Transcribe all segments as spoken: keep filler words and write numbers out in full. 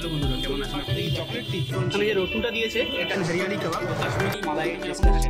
Hello বন্ধুরা, কেমন আছেন? আপনাদের চকলেট টি এখানে যে রসুনটা দিয়েছে এটা হরিয়ালি কাবাব, কাশ্মীরি মালাই টেস্ট আছে।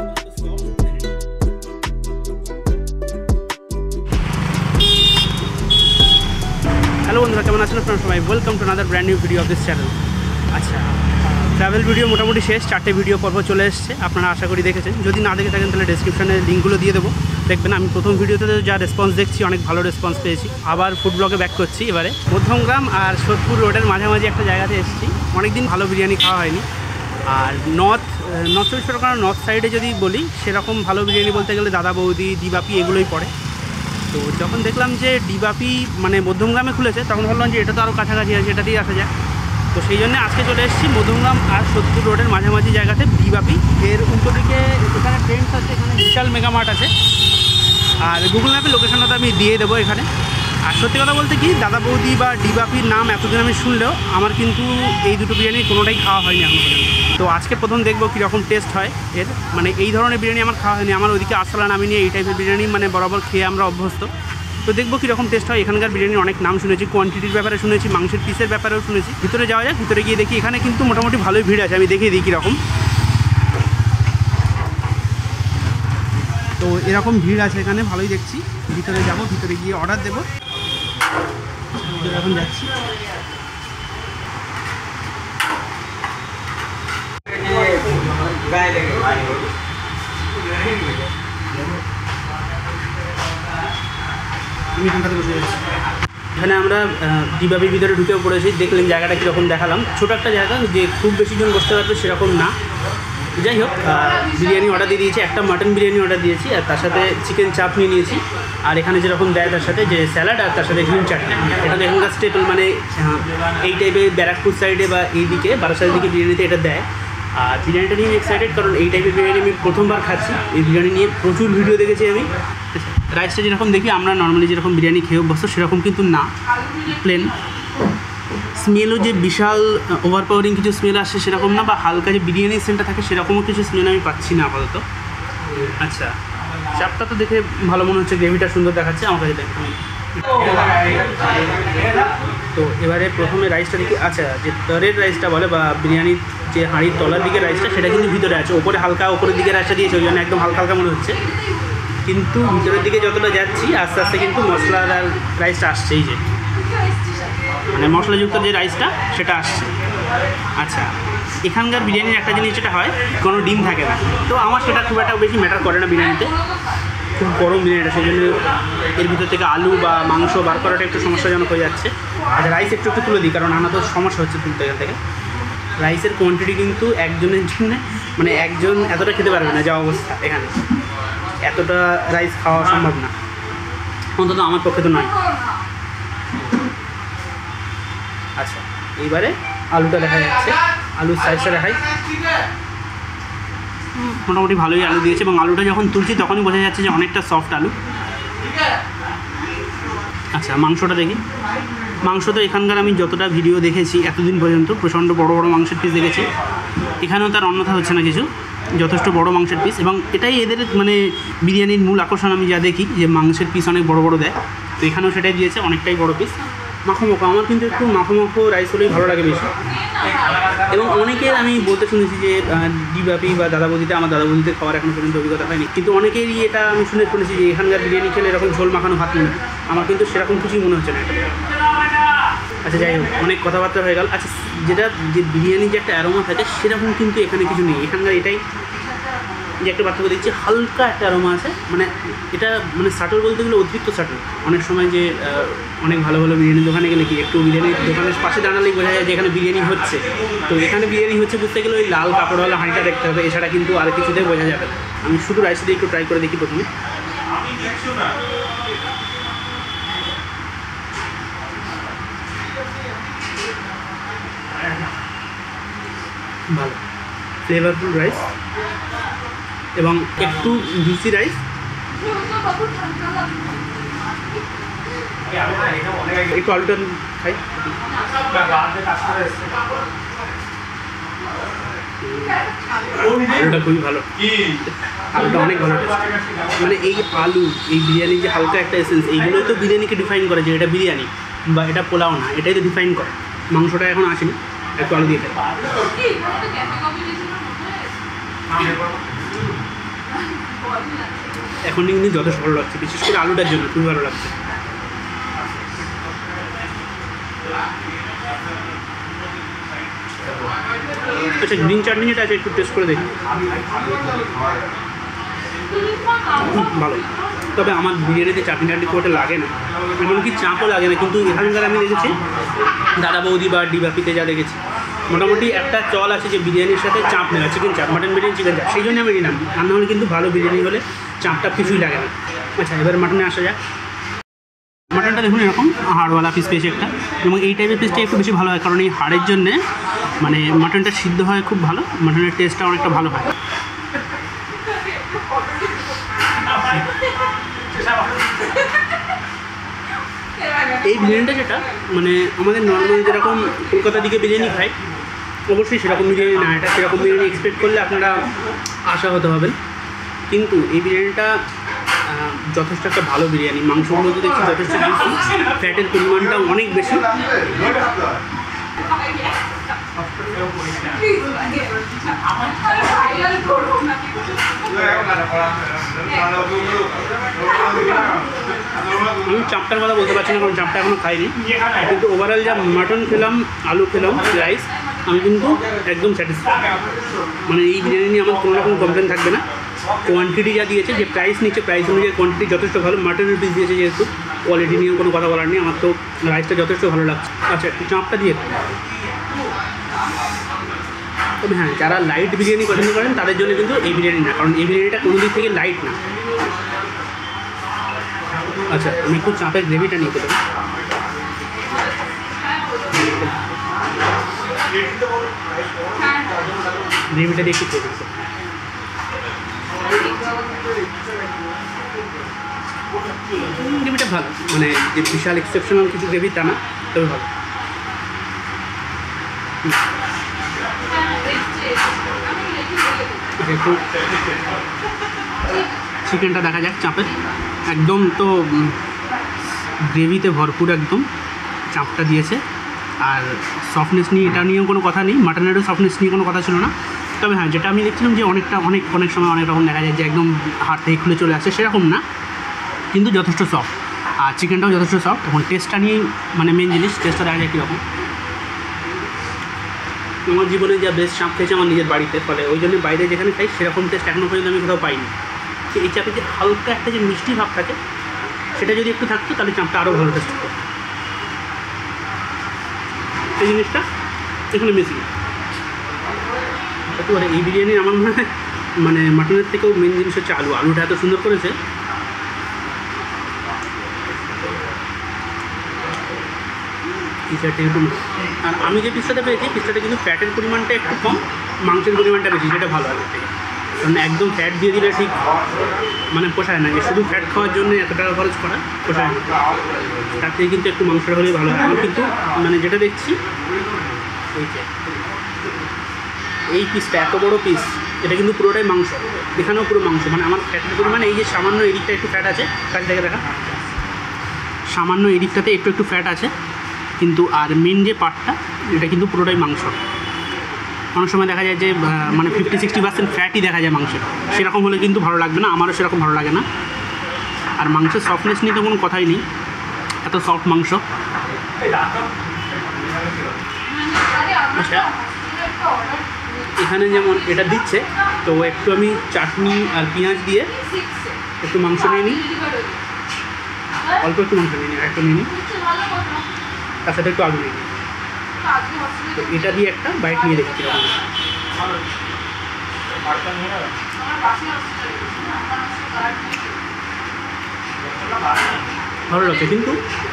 হ্যালো বন্ধুরা, কেমন আছেন আপনারা সবাই? Welcome to another brand new video of this channel. আচ্ছা, ট্রাভেল ভিডিও মোটামুটি শেষ, চারটে ভিডিও পর্ব চলে এসছে, আপনারা আশা করি দেখেছেন। যদি না দেখে থাকেন তাহলে ডেসক্রিপশনে লিঙ্কগুলো দিয়ে দেবো, দেখবেন। আমি প্রথম ভিডিওতে যা রেসপন্স দেখছি, অনেক ভালো রেসপন্স পেয়েছি। আবার ফুড ব্লগে ব্যাক করছি এবারে। মধ্যমগ্রাম আর সোদপুর রোডের মাঝামাঝি একটা জায়গাতে এসেছি। অনেকদিন ভালো বিরিয়ানি খাওয়া হয়নি। আর নর্থ নর্থ চব্বিশ পরগনার নর্থ সাইডে যদি বলি, সেরকম ভালো বিরিয়ানি বলতে গেলে দাদা বৌদি, ডিবাপি এগুলোই পড়ে। তো যখন দেখলাম যে ডিবাপি মানে মধ্যমগ্রামে খুলেছে, তখন ভাবলাম যে এটা তো আরও কাছাকাছি আছে, এটা দিয়ে আসা যায়। তো সেই জন্য আজকে চলে এসেছি মধ্যমগ্রাম আর সোদপুর রোডের মাঝামাঝি জায়গাতে ডিবাপি। এর উল্টো দিকে এখানে ট্রেন্ডস আছে, এখানে বিশাল মেগামার্ট আছে। আর গুগল ম্যাপে লোকেশনটা তো আমি দিয়ে দেবো এখানে। আর সত্যি কথা বলতে কি, দাদা বৌদি বা ডিবাপির নাম এতদিন আমি শুনলেও আমার কিন্তু এই দুটো বিরিয়ানি কোনোটাই খাওয়া হয়নি এখনো পর্যন্ত। তো আজকে প্রথম দেখবো কীরকম টেস্ট হয় এর। মানে এই ধরনের বিরিয়ানি আমার খাওয়া হয়নি। আমার ওইদিকে আসলা নামি নিয়ে এই টাইপের বিরিয়ানি মানে বরাবর খেয়ে আমরা অভ্যস্ত। তো দেখবো কীরকম টেস্ট হয়। এখানকার বিরিয়ানির অনেক নাম শুনেছি, কোয়ান্টিটির ব্যাপারে শুনেছি, মাংসের পিসের ব্যাপারেও শুনেছি। ভিতরে যাওয়া যায়, ভিতরে গিয়ে দেখি। এখানে কিন্তু মোটামুটি ভালোই ভিড় আছে, আমি দেখিয়ে দিই কীরকম। তো এরকম ভিড় আছে এখানে, ভালোই দেখছি। ভিতরে যাব, ভিতরে গিয়ে অর্ডার দেবো। এখন যাচ্ছি। আমি এখানটাতে বসে যাচ্ছি। এখানে আমরা ডিবাপির ভিতরে ঢুকেও পড়েছি। দেখলেন জায়গাটা কীরকম দেখালাম। ছোটো একটা জায়গা, যে খুব বেশি জন বসতে পারবে সেরকম না। যাই হোক, বিরিয়ানি অর্ডার দিয়ে দিয়েছি। একটা মাটন বিরিয়ানি অর্ডার দিয়েছি, আর তার সাথে চিকেন চাপ নিয়ে নিয়েছি। আর এখানে যেরকম দেয় তার সাথে যে স্যালাড, আর তার সাথে গ্রিন চাটনি। এটা তো এখানকার স্টেপল, মানে এই টাইপের ব্যারাকপুর সাইডে বা এই দিকে বারাসাতের দিকে বিরিয়ানিতে এটা দেয়। আর বিরিয়ানিটা নিয়ে আমি এক্সাইটেড, কারণ এই টাইপের বিরিয়ানি আমি প্রথমবার খাচ্ছি। এই বিরিয়ানি নিয়ে প্রচুর ভিডিও দেখেছি আমি। রাইসটা যেরকম দেখি আমরা নর্মালি যেরকম বিরিয়ানি খেয়ে অভ্যস্ত, সেরকম কিন্তু না, প্লেন। স্মেলও যে বিশাল ওভারপাওয়ারিং কিছু স্মেল আসছে সেরকম না, বা হালকা যে বিরিয়ানির সেন্টটা থাকে সেরকমও কিছু স্মেল আমি পাচ্ছি না আপাতত। আচ্ছা, চাপটা তো দেখে ভালো মনে হচ্ছে, গ্রেভিটা সুন্দর দেখাচ্ছে আমার কাছে। দেখুন, তো এবারে প্রথমে রাইসটা দেখি। আচ্ছা, যে তরের রাইসটা বলে বা বিরিয়ানির যে হাঁড়ির তলার দিকে রাইসটা, সেটা কিন্তু ভিতরে আছে। ওপরে হালকা ওপরের দিকে রাইসটা দিয়েছে, ওই জন্য একদম হালকা হালকা মনে হচ্ছে। কিন্তু ভিতরের দিকে যতটা যাচ্ছি আস্তে আস্তে কিন্তু মশলার আর রাইসটা আসছেই, যে মানে মশলাযুক্ত যে রাইসটা সেটা আসছে। আচ্ছা, এখানকার বিরিয়ানির একটা জিনিস যেটা হয়, কোনো ডিম থাকে না। তো আমার সেটা খুব একটা বেশি ম্যাটার করে না বিরিয়ানিতে। খুব গরম বিরিয়ানিটা, সেই জন্য এর ভিতর থেকে আলু বা মাংস বার করাটা একটু সমস্যাজনক হয়ে যাচ্ছে। আচ্ছা, রাইস একটু একটু তুলে দিই, কারণ আমার তো সমস্যা হচ্ছে তুলতে এখান থেকে। রাইসের কোয়ান্টিটি কিন্তু একজনের জন্য, মানে একজন এতটা খেতে পারবে না, যা অবস্থা এখানে। এতটা রাইস খাওয়া সম্ভব না, অন্তত আমার পক্ষে তো নয়। আচ্ছা, এইবারে আলুটা দেখা যাচ্ছে, আলুর সাইজটা দেখাই। মোটামুটি ভালোই আলু দিয়েছে, এবং আলুটা যখন তুলছি তখনই বোঝা যাচ্ছে যে অনেকটা সফট আলু। আচ্ছা, মাংসটা দেখি। মাংস তো এখানকার আমি যতটা ভিডিও দেখেছি এতদিন পর্যন্ত, প্রচণ্ড বড় বড় মাংসের পিস দেখেছি। এখানেও তার অন্যথা হচ্ছে না কিছু, যথেষ্ট বড় মাংসের পিস। এবং এটাই এদের মানে বিরিয়ানির মূল আকর্ষণ আমি যা দেখি, যে মাংসের পিস অনেক বড় বড় দেয়। তো এখানেও সেটাই দিয়েছে, অনেকটাই বড় পিস। মাখো মাখো, আমার কিন্তু একটু মাখো মাখো রাইস হলেই ভালো লাগে বেশি। এবং অনেকের আমি বলতে শুনেছি যে ডিবাপি বা দাদা বৌদিতে, আমার দাদা বৌদিতে খাওয়ার এখনো পর্যন্ত অভিজ্ঞতা হয়নি, কিন্তু অনেকেরই এটা আমি শুনে শুনেছি যে এখানকার বিরিয়ানি খেলে এরকম ঝোল মাখানো ভাত মনে হয়। আমার কিন্তু সেরকম কিছুই মনে হচ্ছে না এটা। আচ্ছা, যাই হোক, অনেক কথাবার্তা হয়ে গেল। আচ্ছা, যেটা যে বিরিয়ানির যে একটা অ্যারোমা থাকে, সেরকম কিন্তু এখানে কিছু নেই। এখানকার এটাই যে একটা পার্থক্য দেখছি, হালকা একটা অ্যারোমা আছে। মানে এটা মানে সাটল বলতে গেলে অতিরিক্ত সাটল। অনেক সময় যে অনেক ভালো ভালো বিরিয়ানির দোকানে গেলে কি, একটু বিরিয়ানির দোকানের পাশে দাঁড়ালেই বোঝা যায় যে এখানে বিরিয়ানি হচ্ছে। তো এখানে বিরিয়ানি হচ্ছে বুঝতে গেলে ওই লাল কাপড়ওয়ালা হাঁড়িটা দেখতে হবে, এছাড়া কিন্তু আর কিছুতে বোঝা যাবে না। আমি শুধু রাইস দিয়ে একটু ট্রাই করে দেখি প্রথমে। ভালো ফ্লেভারফুল রাইস, এবং একটু জুসি রাইস। একটু আলুটা খাই। আলুটা খুবই ভালো, আলুটা অনেক ভালো টেস্ট। মানে এই আলু, এই বিরিয়ানির যে হালকা একটা এসেন্স, এইগুলোই তো বিরিয়ানিকে ডিফাইন করে যে এটা বিরিয়ানি বা এটা পোলাও না, এটাই তো ডিফাইন করে। মাংসটা এখন আসেনি, একটু আলু দিয়ে খাই। এখন কিন্তু যথেষ্ট ভালো লাগছে, বিশেষ করে আলুটার জন্য খুবই ভালো লাগছে। আচ্ছা, গ্রিন চাটনি যেটা আছে একটু টেস্ট করে দেখি। ভালো, তবে আমার বিরিয়ানিতে চাটনি টাটনি খুব একটা লাগে না, এমনকি চাপও লাগে না। কিন্তু এখানকার আমি দেখেছি দাদা বৌদি বা ডিবাপিতে যা দেখেছি, মোটামুটি একটা চল আছে যে বিরিয়ানির সাথে চাপ নেওয়া, চিকেন চাপ, মাটন বিরিয়ানি, চিকেন চাপ, সেই জন্য আমি নিলাম। আর নাহলে কিন্তু ভালো বিরিয়ানি হলে চাপটা কিছুই লাগে না। আচ্ছা, এবার মাটনে আসা যাক। মাটনটা দেখুন এরকম হাড়ওয়ালা পিস পেয়েছে একটা, এবং এই টাইপের পিসটা একটু বেশি ভালো হয়, কারণ এই হাড়ের জন্যে মানে মাটনটা সিদ্ধ হয় খুব ভালো, মাটনের টেস্টটা অনেকটা ভালো হয়। এই বিরিয়ানিটা যেটা মানে আমাদের নর্মাল যেরকম কলকাতার দিকে বিরিয়ানি খাই, অবশ্যই সেরকম বিরিয়ানি না, এটা সেরকম বিরিয়ানি এক্সপেক্ট করলে আপনারা আশা হতে হবেন। কিন্তু এই বিরিয়ানিটা যথেষ্ট একটা ভালো বিরিয়ানি। মাংসগুলো তো দেখছি যথেষ্ট বেশি, ফ্যাটের পরিমাণটা অনেক বেশি। আমি চাপটার কথা বলতে পারছি না, কারণ চাপটা এখনও খাইনি, কিন্তু ওভারঅল যা মাটন খেলাম, আলু খেলাম, রাইস, আমি কিন্তু একদম স্যাটিসফাইড। মানে এই বিরিয়ানি নিয়ে আমার কোনো রকম কমপ্লেন থাকবে না। কোয়ান্টিটি যা দিয়েছে, যে প্রাইস নিচ্ছে, প্রাইস অনুযায়ী কোয়ান্টিটি যথেষ্ট ভালো। মাটনের পিস দিয়েছে যেহেতু, কোয়ালিটি নিয়েও কোনো কথা বলার নেই। আমার তো রাইসটা যথেষ্ট ভালো লাগছে। আচ্ছা, একটু চাপটা দিয়ে, তবে হ্যাঁ, যারা লাইট বিরিয়ানি পছন্দ করেন তাদের জন্য কিন্তু এই বিরিয়ানি না, কারণ এই বিরিয়ানিটা কোনো দিক থেকে লাইট না। আচ্ছা, আমি একটু চাপের গ্রেভিটা নিয়ে পেলাম। গ্রেভিটা দিয়ে একটু করে গ্রেভিটা ভালো, মানে যে বিশাল এক্সেপশনাল কিছু গ্রেভি তা না, তবে ভালো। একটু চিকেনটা দেখা যাক চাপের, একদম তো গ্রেভিতে ভরপুর, একদম চাপটা দিয়েছে। আর সফটনেস নিয়ে এটা নিয়েও কোনো কথা নেই, মাটনেরও সফটনেস নিয়ে কোনো কথা ছিল না। তবে হ্যাঁ, যেটা আমি দেখছিলাম যে অনেকটা অনেক অনেক সময় অনেক রকম দেখা যায় যে একদম হাত থেকে খুলে চলে আসে, সেরকম না, কিন্তু যথেষ্ট সফট। আর চিকেনটাও যথেষ্ট সফট। এখন টেস্টটা নিয়েই মানে মেন জিনিস, টেস্টটা দেখা যায় কীরকম। আমার জীবনে যা বেস্ট চাপ খেয়েছে আমার নিজের বাড়িতে, ফলে ওই জন্য বাইরে যেখানে খাই সেরকম টেস্ট এখনও পর্যন্ত আমি কোথাও পাইনি। এই চাপে যে হালকা একটা যে মিষ্টি ভাব থাকে, সেটা যদি একটু থাকতো তাহলে চাপটা আরও ভালো টেস্ট হতো। এই জিনিসটা এখানে মিসিং। একেবারে এই বিরিয়ানি আমার মনে হয় মানে মাটনের থেকেও মেন জিনিস হচ্ছে আলু। আলুটা এত সুন্দর করেছে। পিসটা একটু, আর আমি যে পিসটাতে পেয়েছি, পিসটাতে কিন্তু ফ্যাটের পরিমাণটা একটু কম, মাংসের পরিমাণটা বেশি, যেটা ভালো আগে থেকে। কারণ একদম ফ্যাট দিয়ে দিলে ঠিক মানে পোষায় না, যে শুধু ফ্যাট খাওয়ার জন্য এত টাকা খরচ করা পোষায় না। তার থেকে কিন্তু একটু মাংসটা হলেই ভালো হয়। আমি কিন্তু মানে যেটা দেখছি, এই যে এই পিসটা এত বড় পিস, এটা কিন্তু পুরোটাই মাংস, এখানেও পুরো মাংস। মানে আমার ফ্যাটের পরিমাণ এই যে সামান্য এদিকটা একটু ফ্যাট আছে, কাছ থেকে দেখা সামান্য এদিকটাতে একটু একটু ফ্যাট আছে, কিন্তু আর মেন যে পার্টটা এটা কিন্তু পুরোটাই মাংস। অনেক সময় দেখা যায় যে মানে ফিফটি সিক্সটি পার্সেন্ট ফ্যাটই দেখা যায় মাংসের, সেরকম হলে কিন্তু ভালো লাগবে না, আমারও সেরকম ভালো লাগে না। আর মাংসের সফটনেস নিয়ে তো কোনো কথাই নেই, এত সফট মাংস। আচ্ছা, এখানে যেমন এটা দিচ্ছে, তো একটু আমি চাটনি আর পেঁয়াজ দিয়ে একটু মাংস নিয়ে নিই, অল্প একটু মাংস নিয়ে নিই, আর একটু নিয়ে নিই, তার সাথে একটু আলু নিয়ে নিই। তো এটা দিয়ে একটা বাইট নিয়ে দেখছি ভালো লাগছে। কিন্তু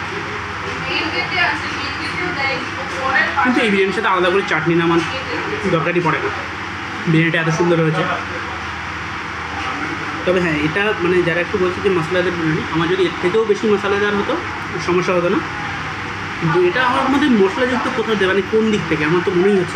কিন্তু এই বিরিয়ানির সাথে আলাদা করে চাটনি না আমার দরকারই পড়ে না, বিরিয়ানিটা এত সুন্দর হয়েছে। তবে হ্যাঁ, এটা মানে যারা একটু বলছে যে মশলাদার বিরিয়ানি, আমার যদি এর থেকেও বেশি মশলাদার হতো সমস্যা হতো না, কিন্তু এটা আমার মধ্যে মশলাযুক্ত কোথাও দেবে, মানে কোন দিক থেকে আমার তো মনেই হচ্ছে।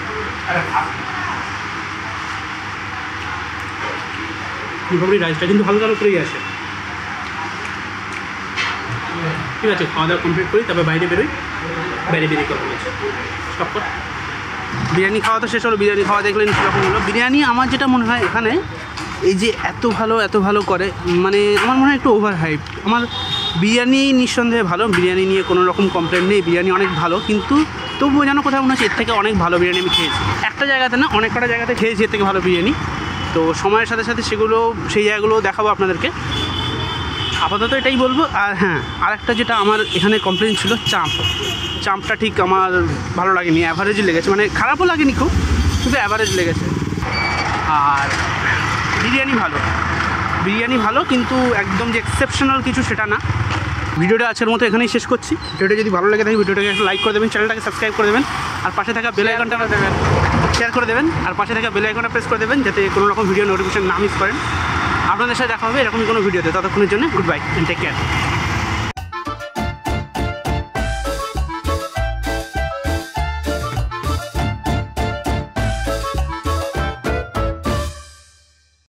মোটামুটি রাইসটা কিন্তু ভালো ভালো করেই আসে। ঠিক আছে, খাওয়া দাওয়া কমপ্লিট করি, তারপর বাইরে বেরোই। বেরি বেরি করে বলেছে স্টপ কর। বিরিয়ানি খাওয়া তো শেষ হলো, বিরিয়ানি খাওয়া দেখলেন কীরকম হলো। বিরিয়ানি আমার যেটা মনে হয় এখানে এই যে এত ভালো এত ভালো করে, মানে আমার মনে হয় একটু ওভার হাইপ। আমার বিরিয়ানি নিঃসন্দেহে ভালো, বিরিয়ানি নিয়ে কোনো রকম কমপ্লেন নেই, বিরিয়ানি অনেক ভালো, কিন্তু তবুও যেন কোথাও মনে হচ্ছে এর থেকে অনেক ভালো বিরিয়ানি আমি খেয়েছি। একটা জায়গাতে না, অনেক কটা জায়গাতে খেয়েছি এর থেকে ভালো বিরিয়ানি। তো সময়ের সাথে সাথে সেগুলো সেই জায়গাগুলো দেখাবো আপনাদেরকে। আপাতত এটাই বলবো। আর হ্যাঁ, আরেকটা যেটা আমার এখানে কমপ্লেন ছিল, চাম্প চাম্পটা ঠিক আমার ভালো লাগেনি, অ্যাভারেজ লেগেছে, মানে খারাপও লাগেনি খুব, শুধু অ্যাভারেজ লেগেছে। আর বিরিয়ানি ভালো, বিরিয়ানি ভালো, কিন্তু একদম যে এক্সেপশনাল কিছু সেটা না। ভিডিওটা আজকের মতো এখানেই শেষ করছি। ভিডিওটা যদি ভালো লাগে থাকে ভিডিওটাকে একটা লাইক করে দেবেন, চ্যানেলটাকে সাবস্ক্রাইব করে দেবেন, আর পাশে থাকা বেল আইকনটা দেবেন, শেয়ার করে দেবেন, আর পাশে থাকা বেল আইকনটা প্রেস করে দেবেন যাতে কোনো রকম ভিডিও নোটিফিকেশন না মিস করেন। আপনাদের সাথে দেখা হবে এরকমই কোনো ভিডিওতে। ততক্ষণের জন্য good bye and take care.